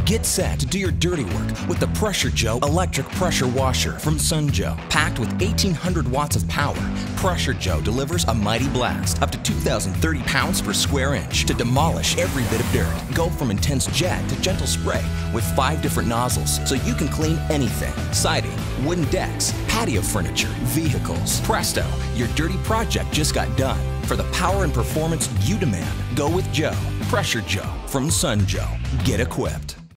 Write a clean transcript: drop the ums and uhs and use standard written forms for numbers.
Get set to do your dirty work with the Pressure Joe electric pressure washer from Sun Joe. Packed with 1,800 watts of power, Pressure Joe delivers a mighty blast up to 2,030 pounds per square inch to demolish every bit of dirt. Go from intense jet to gentle spray with 5 different nozzles so you can clean anything: siding, wooden decks, patio furniture, vehicles. Presto, your dirty project just got done. For the power and performance you demand, go with Joe. Pressure Joe from Sun Joe. Get equipped.